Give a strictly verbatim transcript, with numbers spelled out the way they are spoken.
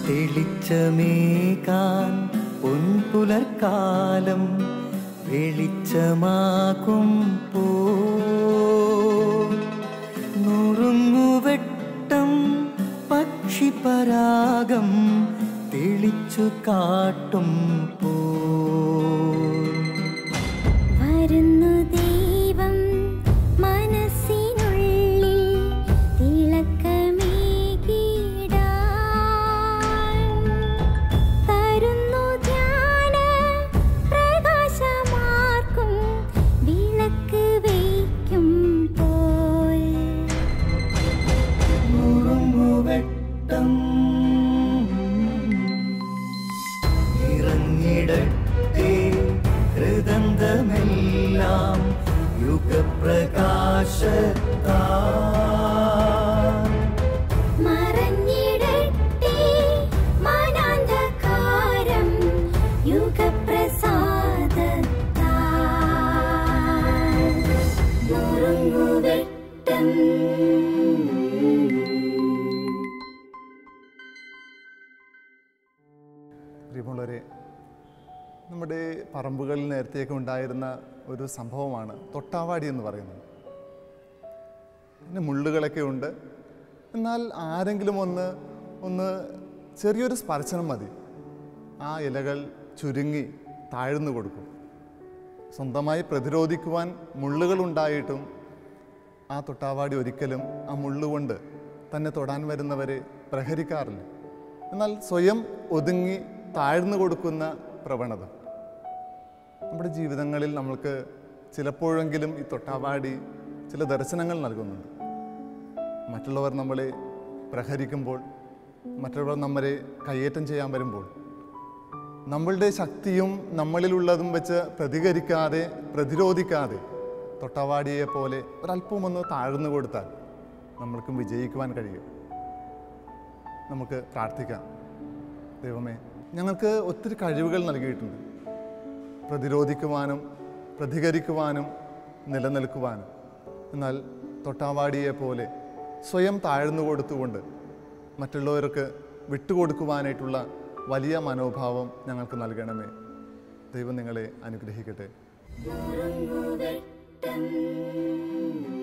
തെളിച്ചമേകാൻ പൊൻപുലർക്കാലം വെളിച്ചമാകുമ്പോ നുറുങ്ങുവെട്ടം പക്ഷിപരാഗം തെളിച്ചു കാട്ടുമ്പോ വരുന്നു ദൈവം മനസ്സിനുള്ളിൽ തിളക്കമേകിടാൻ തരുന്നു ധ്യാന പ്രകാശമാർക്കും വിളക്ക് വയ്ക്കുമ്പോൾ നുറുങ്ങുവെട്ടം ഇറങ്ങിടട്ടെ ഹൃദന്തമെല്ലാം യുഗപ്രകാശത്താൽ മറഞ്ഞിടട്ടെ മനാന്ധകാരം യുഗപ്രസാദത്താൽ നുറുങ്ങുവെട്ടം. പ്രിയമുള്ളവരെ, നമ്മുടെ പറമ്പുകളിൽ നേരത്തെയൊക്കെ ഉണ്ടായിരുന്ന ഒരു സംഭവമാണ് തൊട്ടാവാടി എന്ന് പറയുന്നത്. പിന്നെ മുള്ളുകളൊക്കെ ഉണ്ട്. എന്നാൽ ആരെങ്കിലും ഒന്ന് ഒന്ന് ചെറിയൊരു സ്പർശനം മതി, ആ ഇലകൾ ചുരുങ്ങി താഴ്ന്നു കൊടുക്കും. സ്വന്തമായി പ്രതിരോധിക്കുവാൻ മുള്ളുകളുണ്ടായിട്ടും ആ തൊട്ടാവാടി ഒരിക്കലും ആ മുള്ളുകൊണ്ട് തന്നെ തൊടാൻ വരുന്നവരെ പ്രഹരിക്കാറില്ല. എന്നാൽ സ്വയം ഒതുങ്ങി താഴ്ന്നു കൊടുക്കുന്ന പ്രവണത നമ്മുടെ ജീവിതങ്ങളിൽ നമ്മൾക്ക് ചിലപ്പോഴെങ്കിലും ഈ തൊട്ടാവാടി ചില ദർശനങ്ങൾ നൽകുന്നുണ്ട്. മറ്റുള്ളവർ നമ്മളെ പ്രഹരിക്കുമ്പോൾ, മറ്റുള്ളവർ നമ്മളെ കയ്യേറ്റം ചെയ്യാൻ വരുമ്പോൾ, നമ്മളുടെ ശക്തിയും നമ്മളിലുള്ളതും വെച്ച് പ്രതികരിക്കാതെ പ്രതിരോധിക്കാതെ തൊട്ടാവാടിയെ പോലെ ഒരല്പം ഒന്ന് താഴ്ന്നു കൊടുത്താൽ നമ്മൾക്കും വിജയിക്കുവാൻ കഴിയും. നമുക്ക് പ്രാർത്ഥിക്കാം. ദൈവമേ, ഞങ്ങൾക്ക് ഒത്തിരി കഴിവുകൾ നൽകിയിട്ടുണ്ട്, പ്രതിരോധിക്കുവാനും പ്രതികരിക്കുവാനും നിലനിൽക്കുവാനും. എന്നാൽ തൊട്ടാവാടിയെ പോലെ സ്വയം താഴ്ന്നു കൊടുത്തുകൊണ്ട് മറ്റുള്ളവർക്ക് വിട്ടുകൊടുക്കുവാനായിട്ടുള്ള വലിയ മനോഭാവം ഞങ്ങൾക്ക് നൽകണമേ. ദൈവം നിങ്ങളെ അനുഗ്രഹിക്കട്ടെ. നുറുങ്ങുവെട്ടം